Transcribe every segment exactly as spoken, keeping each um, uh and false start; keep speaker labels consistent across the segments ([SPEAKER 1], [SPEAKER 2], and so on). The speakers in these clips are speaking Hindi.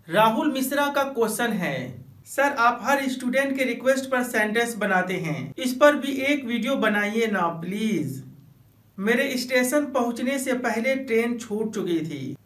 [SPEAKER 1] राहुल मिश्रा का क्वेश्चन है, सर आप हर स्टूडेंट के रिक्वेस्ट पर सेंटेंस बनाते हैं, इस पर भी एक वीडियो बनाइए ना प्लीज। मेरे स्टेशन पहुंचने से पहले ट्रेन छूट चुकी थी।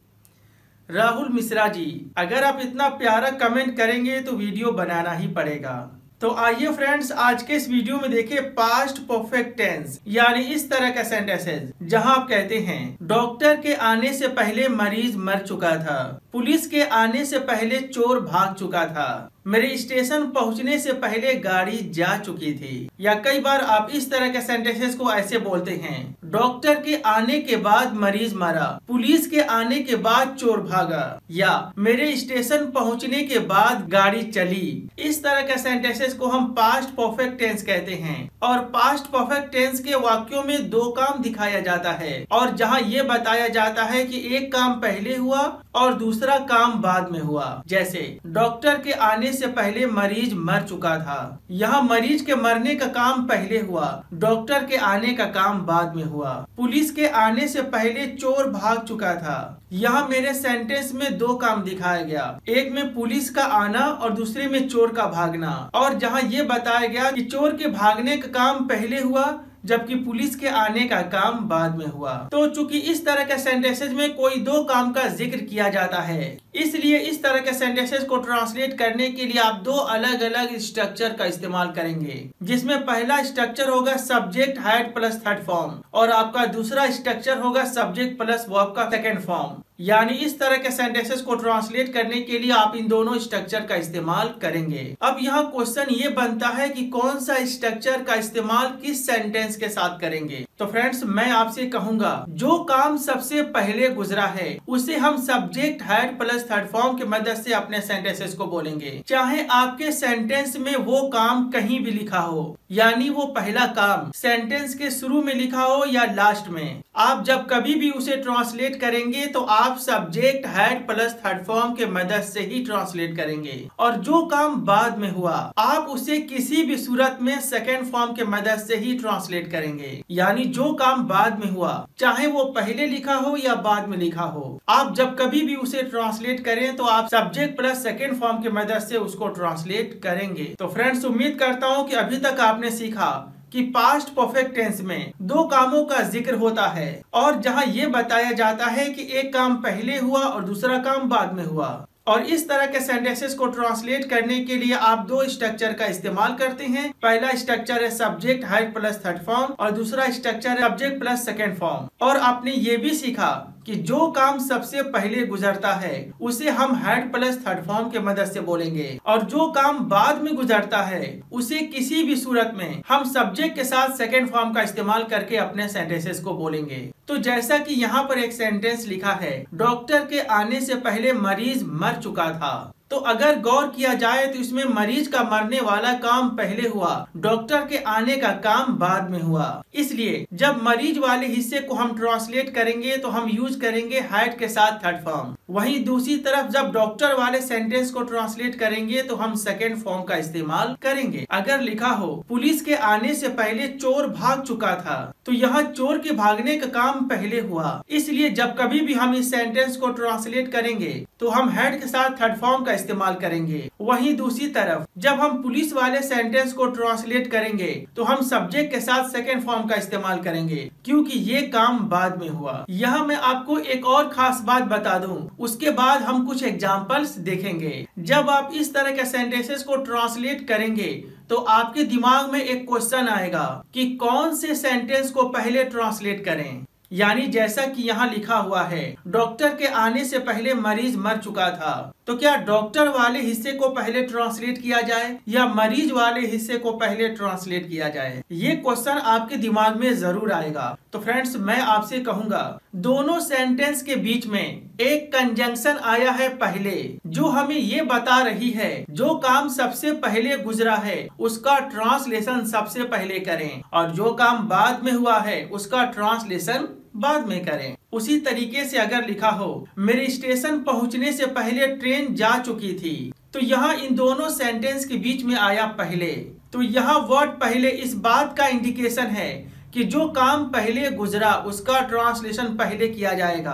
[SPEAKER 1] राहुल मिश्रा जी, अगर आप इतना प्यारा कमेंट करेंगे तो वीडियो बनाना ही पड़ेगा। तो आइए फ्रेंड्स, आज के इस वीडियो में देखिए पास्ट परफेक्ट टेंस, यानी इस तरह का सेंटेंसेस जहां आप कहते हैं डॉक्टर के आने से पहले मरीज मर चुका था, पुलिस के आने से पहले चोर भाग चुका था, मेरे स्टेशन पहुंचने से पहले गाड़ी जा चुकी थी। या कई बार आप इस तरह के सेंटेंसेस को ऐसे बोलते हैं, डॉक्टर के आने के बाद मरीज मरा, पुलिस के आने के बाद चोर भागा, या मेरे स्टेशन पहुंचने के बाद गाड़ी चली। इस तरह के सेंटेंसेस को हम पास्ट परफेक्ट टेंस कहते हैं। और पास्ट परफेक्ट टेंस के वाक्यों में दो काम दिखाया जाता है, और जहां ये बताया जाता है कि एक काम पहले हुआ और दूसरा काम बाद में हुआ। जैसे डॉक्टर के आने से पहले मरीज मर चुका था, यहाँ मरीज के मरने का काम पहले हुआ, डॉक्टर के आने का काम बाद में हुआ। पुलिस के आने से पहले चोर भाग चुका था, यहाँ मेरे सेंटेंस में दो काम दिखाया गया, एक में पुलिस का आना और दूसरे में चोर का भागना। और जहाँ ये बताया गया कि चोर के भागने का काम पहले हुआ जबकि पुलिस के आने का काम बाद में हुआ। तो चूंकि इस तरह के सेंटेंसेस में कोई दो काम का जिक्र किया जाता है, इसलिए इस तरह के सेंटेंसेस को ट्रांसलेट करने के लिए आप दो अलग अलग स्ट्रक्चर का इस्तेमाल करेंगे, जिसमें पहला स्ट्रक्चर होगा subject had plus third form और आपका दूसरा स्ट्रक्चर होगा सब्जेक्ट प्लस वर्ब का सेकेंड फॉर्म। यानी इस तरह के सेंटेंसेस को ट्रांसलेट करने के लिए आप इन दोनों स्ट्रक्चर का इस्तेमाल करेंगे। अब यहाँ क्वेश्चन ये बनता है कि कौन सा स्ट्रक्चर का इस्तेमाल किस सेंटेंस के साथ करेंगे। तो फ्रेंड्स, मैं आपसे कहूंगा जो काम सबसे पहले गुजरा है उसे हम subject had plus third form की मदद से अपने सेंटेंसेस को बोलेंगे, चाहे आपके सेंटेंस में वो काम कहीं भी लिखा हो, यानी वो पहला काम सेंटेंस के शुरू में लिखा हो या लास्ट में। आप जब कभी भी उसे ट्रांसलेट करेंगे तो आप subject had plus third form के मदद से ही ट्रांसलेट करेंगे, और जो काम बाद में हुआ आप उसे किसी भी सूरत में सेकेंड फॉर्म के मदद से ही ट्रांसलेट करेंगे। यानी जो काम बाद में हुआ, चाहे वो पहले लिखा हो या बाद में लिखा हो, आप जब कभी भी उसे ट्रांसलेट करें तो आप सब्जेक्ट प्लस सेकेंड फॉर्म की मदद से उसको ट्रांसलेट करेंगे। तो फ्रेंड्स, उम्मीद करता हूँ कि अभी तक आपने सीखा कि पास्ट परफेक्ट टेंस में दो कामों का जिक्र होता है, और जहां ये बताया जाता है कि एक काम पहले हुआ और दूसरा काम बाद में हुआ। और इस तरह के सेंटेंसेस को ट्रांसलेट करने के लिए आप दो स्ट्रक्चर का इस्तेमाल करते हैं। पहला स्ट्रक्चर है subject had plus third form और दूसरा स्ट्रक्चर है सब्जेक्ट प्लस सेकेंड फॉर्म। और आपने ये भी सीखा कि जो काम सबसे पहले गुजरता है उसे हम हैड प्लस थर्ड फॉर्म के मदद से बोलेंगे, और जो काम बाद में गुजरता है उसे किसी भी सूरत में हम सब्जेक्ट के साथ सेकेंड फॉर्म का इस्तेमाल करके अपने सेंटेंसेस को बोलेंगे। तो जैसा कि यहाँ पर एक सेंटेंस लिखा है, डॉक्टर के आने से पहले मरीज मर चुका था, तो अगर गौर किया जाए तो इसमें मरीज का मरने वाला काम पहले हुआ, डॉक्टर के आने का काम बाद में हुआ। इसलिए जब मरीज वाले हिस्से को हम ट्रांसलेट करेंगे तो हम यूज करेंगे हैड के साथ थर्ड फॉर्म। वहीं दूसरी तरफ जब डॉक्टर वाले सेंटेंस को ट्रांसलेट करेंगे तो हम सेकेंड फॉर्म का इस्तेमाल करेंगे। अगर लिखा हो पुलिस के आने से पहले चोर भाग चुका था, तो यहाँ चोर के भागने का काम पहले हुआ, इसलिए जब कभी भी हम इस सेंटेंस को ट्रांसलेट करेंगे तो हम हैड के साथ थर्ड फॉर्म का इस्तेमाल करेंगे। वहीं दूसरी तरफ जब हम पुलिस वाले सेंटेंस को ट्रांसलेट करेंगे तो हम सब्जेक्ट के साथ सेकेंड फॉर्म का इस्तेमाल करेंगे, क्योंकि ये काम बाद में हुआ। यहाँ मैं आपको एक और खास बात बता दूं, उसके बाद हम कुछ एग्जाम्पल्स देखेंगे। जब आप इस तरह के सेंटेंसेस को ट्रांसलेट करेंगे तो आपके दिमाग में एक क्वेश्चन आएगा कि कौन से सेंटेंस को पहले ट्रांसलेट करें। यानी जैसा कि यहाँ लिखा हुआ है, डॉक्टर के आने से पहले मरीज मर चुका था, तो क्या डॉक्टर वाले हिस्से को पहले ट्रांसलेट किया जाए या मरीज वाले हिस्से को पहले ट्रांसलेट किया जाए? ये क्वेश्चन आपके दिमाग में जरूर आएगा। तो फ्रेंड्स, मैं आपसे कहूंगा दोनों सेंटेंस के बीच में एक कंजंक्शन आया है पहले, जो हमें ये बता रही है जो काम सबसे पहले गुजरा है उसका ट्रांसलेशन सबसे पहले करें, और जो काम बाद में हुआ है उसका ट्रांसलेशन बाद में करें। उसी तरीके से अगर लिखा हो मेरे स्टेशन पहुंचने से पहले ट्रेन जा चुकी थी, तो यहाँ इन दोनों सेंटेंस के बीच में आया पहले। तो यहाँ वर्ड पहले इस बात का इंडिकेशन है कि जो काम पहले गुजरा उसका ट्रांसलेशन पहले किया जाएगा।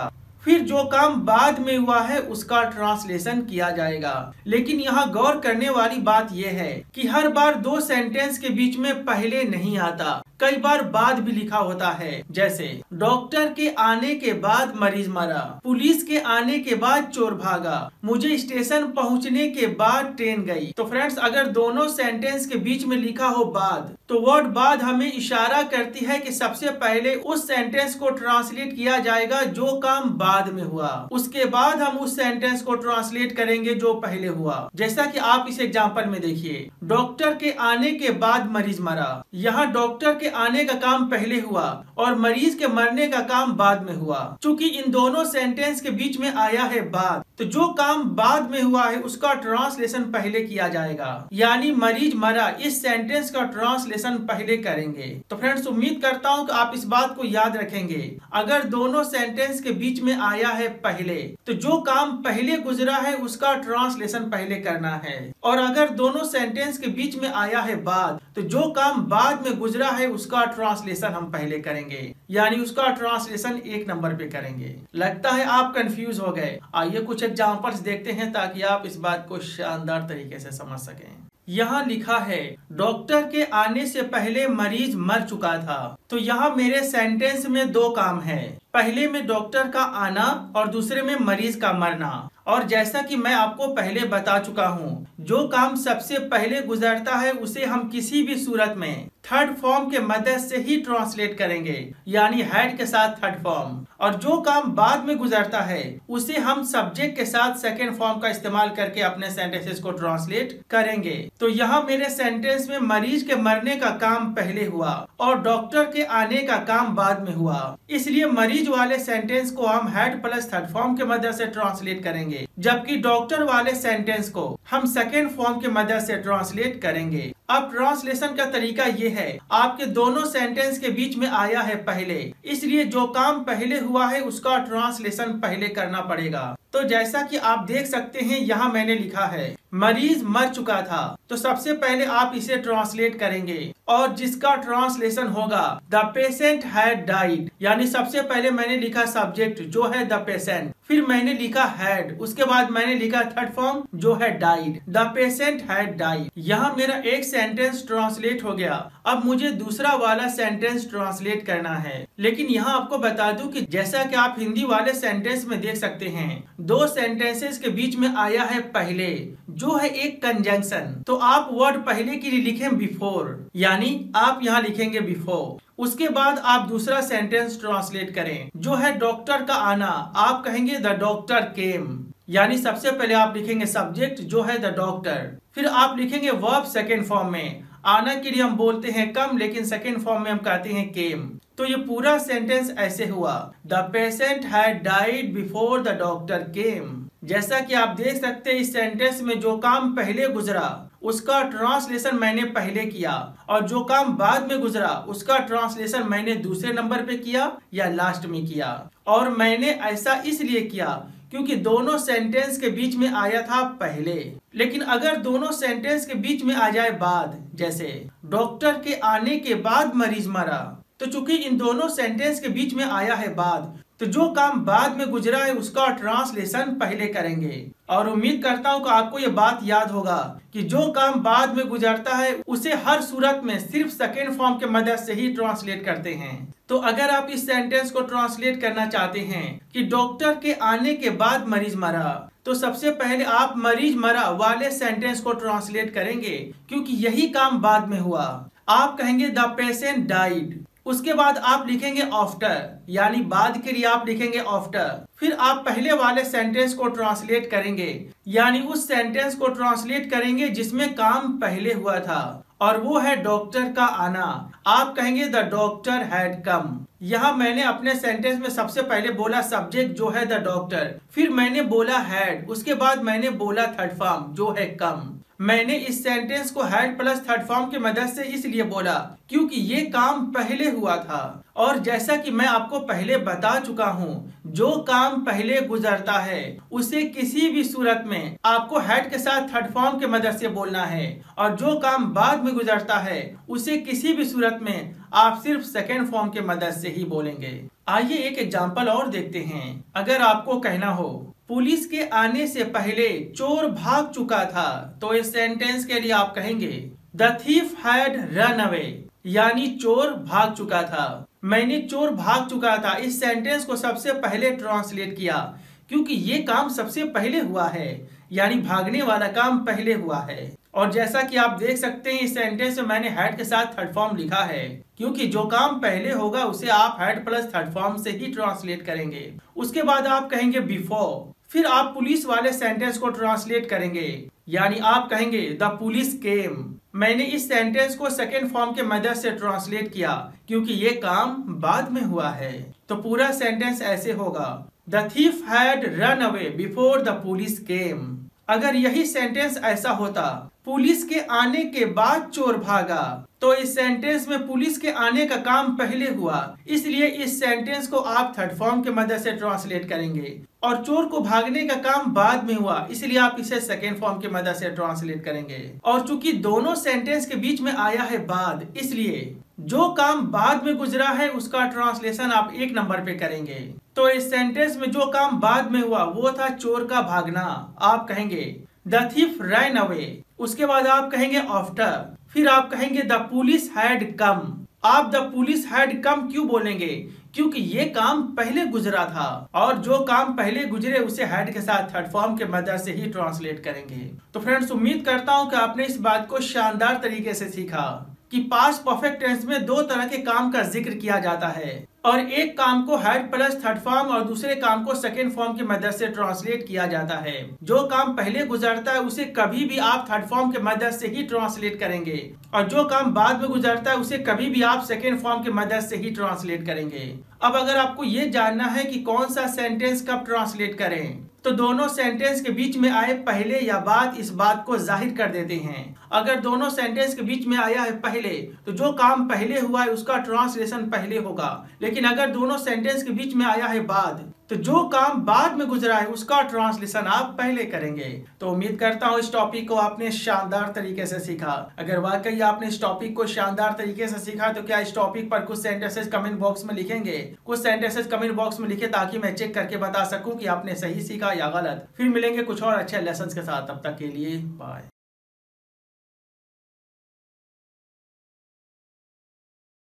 [SPEAKER 1] फिर जो काम बाद में हुआ है उसका ट्रांसलेशन किया जाएगा। लेकिन यहाँ गौर करने वाली बात यह है कि हर बार दो सेंटेंस के बीच में पहले नहीं आता, कई बार बाद भी लिखा होता है। जैसे डॉक्टर के आने के बाद मरीज मरा, पुलिस के आने के बाद चोर भागा, मुझे स्टेशन पहुंचने के बाद ट्रेन गई। तो फ्रेंड्स, अगर दोनों सेंटेंस के बीच में लिखा हो बाद, तो वर्ड बाद हमें इशारा करती है कि सबसे पहले उस सेंटेंस को ट्रांसलेट किया जाएगा जो काम बाद में हुआ, उसके बाद हम उस सेंटेंस को ट्रांसलेट करेंगे जो पहले हुआ। जैसा कि आप इस एग्जांपल में देखिए, डॉक्टर के आने के बाद मरीज मरा। यहाँ डॉक्टर के आने का काम पहले हुआ और मरीज के मरने का काम बाद में हुआ। चूंकि इन दोनों सेंटेंस के बीच में आया है बाद, तो जो काम बाद में हुआ है उसका ट्रांसलेशन पहले किया जाएगा, यानी मरीज मरा इस सेंटेंस का ट्रांसलेशन पहले करेंगे। तो फ्रेंड्स, उम्मीद करता हूँ कि आप इस बात को याद रखेंगे। अगर दोनों सेंटेंस के बीच में आया है पहले, तो जो काम पहले गुजरा है उसका ट्रांसलेशन पहले करना है, और अगर दोनों सेंटेंस के बीच में आया है बाद, तो जो काम बाद में गुजरा है उसका ट्रांसलेशन हम पहले करेंगे, यानी उसका ट्रांसलेशन एक नंबर पे करेंगे। लगता है आप कंफ्यूज हो गए। आइए कुछ एग्जांपल्स देखते हैं ताकि आप इस बात को शानदार तरीके से समझ सकें। यहाँ लिखा है डॉक्टर के आने से पहले मरीज मर चुका था। तो यहाँ मेरे सेंटेंस में दो काम है, पहले में डॉक्टर का आना और दूसरे में मरीज का मरना। और जैसा कि मैं आपको पहले बता चुका हूँ, जो काम सबसे पहले गुजरता है उसे हम किसी भी सूरत में थर्ड फॉर्म के मदद से ही ट्रांसलेट करेंगे, यानी हैड के साथ थर्ड फॉर्म, और जो काम बाद में गुजरता है उसे हम सब्जेक्ट के साथ सेकेंड फॉर्म का इस्तेमाल करके अपने सेंटेंसेस को ट्रांसलेट करेंगे। तो यहाँ मेरे सेंटेंस में मरीज के मरने का काम पहले हुआ और डॉक्टर के आने का काम बाद में हुआ, इसलिए मरीज वाले सेंटेंस को हम हैड प्लस थर्ड फॉर्म के मदद से ट्रांसलेट करेंगे, जबकि डॉक्टर वाले सेंटेंस को हम सेकेंड फॉर्म की मदद से ट्रांसलेट करेंगे। अब ट्रांसलेशन का तरीका ये है, आपके दोनों सेंटेंस के बीच में आया है पहले, इसलिए जो काम पहले हुआ है उसका ट्रांसलेशन पहले करना पड़ेगा। तो जैसा कि आप देख सकते हैं, यहाँ मैंने लिखा है मरीज मर चुका था, तो सबसे पहले आप इसे ट्रांसलेट करेंगे और जिसका ट्रांसलेशन होगा द पेशेंट हैड डाइड, यानी सबसे पहले मैंने लिखा सब्जेक्ट जो है द पेशेंट, फिर मैंने लिखा हैड, उसके बाद मैंने लिखा थर्ड फॉर्म जो है died, the patient had died. यहाँ मेरा एक सेंटेंस ट्रांसलेट हो गया। अब मुझे दूसरा वाला सेंटेंस ट्रांसलेट करना है, लेकिन यहाँ आपको बता दूं कि जैसा कि आप हिंदी वाले सेंटेंस में देख सकते हैं, दो सेंटेंसेस के बीच में आया है पहले जो है एक कंजंक्शन। तो आप वर्ड पहले के लिए लिखें बिफोर, यानी आप यहाँ लिखेंगे बिफोर। उसके बाद आप दूसरा सेंटेंस ट्रांसलेट करें जो है डॉक्टर का आना, आप कहेंगे द डॉक्टर केम, यानी सबसे पहले आप लिखेंगे सब्जेक्ट जो है द डॉक्टर, फिर आप लिखेंगे वर्ब सेकेंड फॉर्म में। आना के लिए हम बोलते हैं कम, लेकिन सेकेंड फॉर्म में हम कहते हैं केम। तो ये पूरा सेंटेंस ऐसे हुआ, the patient had died before the doctor came. जैसा कि आप देख सकते हैं, इस सेंटेंस में जो काम पहले गुजरा उसका ट्रांसलेशन मैंने पहले किया, और जो काम बाद में गुजरा उसका ट्रांसलेशन मैंने दूसरे नंबर पे किया या लास्ट में किया। और मैंने ऐसा इसलिए किया क्योंकि दोनों सेंटेंस के बीच में आया था पहले। लेकिन अगर दोनों सेंटेंस के बीच में आ जाए बाद, जैसे डॉक्टर के आने के बाद मरीज मरा, तो चूंकि इन दोनों सेंटेंस के बीच में आया है बाद, तो जो काम बाद में गुजरा है उसका ट्रांसलेशन पहले करेंगे। और उम्मीद करता हूँ कि आपको ये बात याद होगा कि जो काम बाद में गुजरता है उसे हर सूरत में सिर्फ सेकेंड फॉर्म के मदद से ही ट्रांसलेट करते हैं। तो अगर आप इस सेंटेंस को ट्रांसलेट करना चाहते हैं कि डॉक्टर के आने के बाद मरीज मरा, तो सबसे पहले आप मरीज मरा वाले सेंटेंस को ट्रांसलेट करेंगे, क्योंकि यही काम बाद में हुआ। आप कहेंगे द पेशेंट डाइड, उसके बाद आप लिखेंगे आफ्टर, यानी बाद के लिए आप लिखेंगे आफ्टर। फिर आप पहले वाले सेंटेंस को ट्रांसलेट करेंगे, यानी उस सेंटेंस को ट्रांसलेट करेंगे जिसमें काम पहले हुआ था, और वो है डॉक्टर का आना। आप कहेंगे द डॉक्टर हैड कम। यहाँ मैंने अपने सेंटेंस में सबसे पहले बोला सब्जेक्ट जो है द डॉक्टर, फिर मैंने बोला हैड, उसके बाद मैंने बोला थर्ड फॉर्म जो है कम। मैंने इस सेंटेंस को हैड प्लस थर्ड फॉर्म की मदद से इसलिए बोला क्योंकि ये काम पहले हुआ था और जैसा कि मैं आपको पहले बता चुका हूँ, जो काम पहले गुजरता है उसे किसी भी सूरत में आपको हेड के साथ थर्ड फॉर्म के मदद से बोलना है, और जो काम बाद में गुजरता है उसे किसी भी सूरत में आप सिर्फ सेकेंड फॉर्म के मदद से ही बोलेंगे। आइए एक एग्जाम्पल और देखते हैं। अगर आपको कहना हो पुलिस के आने से पहले चोर भाग चुका था, तो इस सेंटेंस के लिए आप कहेंगे the thief had run away, यानी चोर भाग चुका था। मैंने चोर भाग चुका था इस सेंटेंस को सबसे पहले ट्रांसलेट किया क्योंकि ये काम सबसे पहले हुआ है, यानी भागने वाला काम पहले हुआ है। और जैसा कि आप देख सकते हैं इस सेंटेंस में मैंने हेड के साथ थर्ड फॉर्म लिखा है क्योंकि जो काम पहले होगा उसे आप हेड प्लस थर्ड फॉर्म से ही ट्रांसलेट करेंगे। उसके बाद आप कहेंगे बिफोर, फिर आप पुलिस वाले सेंटेंस को ट्रांसलेट करेंगे, यानी आप कहेंगे द पुलिस केम। मैंने इस सेंटेंस को सेकेंड फॉर्म के मदद से ट्रांसलेट किया क्योंकि ये काम बाद में हुआ है। तो पूरा सेंटेंस ऐसे होगा the thief had run away before the police came. अगर यही सेंटेंस ऐसा होता पुलिस के आने के बाद चोर भागा, तो इस सेंटेंस में पुलिस के आने का काम पहले हुआ, इसलिए इस सेंटेंस को आप थर्ड फॉर्म के मदद से ट्रांसलेट करेंगे। और चोर को भागने का काम बाद में हुआ, इसलिए आप इसे सेकेंड फॉर्म की मदद से ट्रांसलेट करेंगे। और चूंकि दोनों सेंटेंस के बीच में आया है बाद, इसलिए जो काम बाद में गुजरा है उसका ट्रांसलेशन आप एक नंबर पे करेंगे। तो इस सेंटेंस में जो काम बाद में हुआ वो था चोर का भागना, आप कहेंगे द थीफ रैन अवे। उसके बाद आप कहेंगे आफ्टर, फिर आप कहेंगे द पुलिस हैड कम। आप द पुलिस हैड कम क्यों बोलेंगे? क्योंकि ये काम पहले गुजरा था, और जो काम पहले गुजरे उसे हेड के साथ थर्ड फॉर्म के मदद से ही ट्रांसलेट करेंगे। तो फ्रेंड्स, उम्मीद करता हूं कि आपने इस बात को शानदार तरीके से सीखा कि पास्ट परफेक्ट टेंस में दो तरह के काम का जिक्र किया जाता है, और एक काम को हेड प्लस थर्ड फॉर्म और दूसरे काम को सेकेंड फॉर्म की मदद से ट्रांसलेट किया जाता है। जो काम पहले गुजरता है उसे कभी भी आप थर्ड फॉर्म की मदद से ही ट्रांसलेट करेंगे, और जो काम बाद में गुजरता है उसे कभी भी आप सेकेंड फॉर्म की मदद से ही ट्रांसलेट करेंगे। अब अगर आपको ये जानना है कि कौन सा सेंटेंस कब ट्रांसलेट करें, तो दोनों सेंटेंस के बीच में आए पहले या बाद इस बात को जाहिर कर देते हैं। अगर दोनों सेंटेंस के बीच में आया है पहले, तो जो काम पहले हुआ है उसका ट्रांसलेशन पहले होगा, लेकिन अगर दोनों सेंटेंस के बीच में आया है बाद, तो जो काम बाद में गुजरा है उसका ट्रांसलेशन आप पहले करेंगे। तो उम्मीद करता हूँ इस टॉपिक को आपने शानदार तरीके से सीखा। अगर वाकई आपने इस टॉपिक को शानदार तरीके से सीखा तो क्या इस टॉपिक पर कुछ सेंटेंसेस कमेंट बॉक्स में लिखेंगे? कुछ सेंटेंसेस कमेंट बॉक्स में लिखे ताकि मैं चेक करके बता सकूं कि आपने सही सीखा या गलत। फिर मिलेंगे कुछ और अच्छे लेसन के साथ, तब तक के लिए बाय।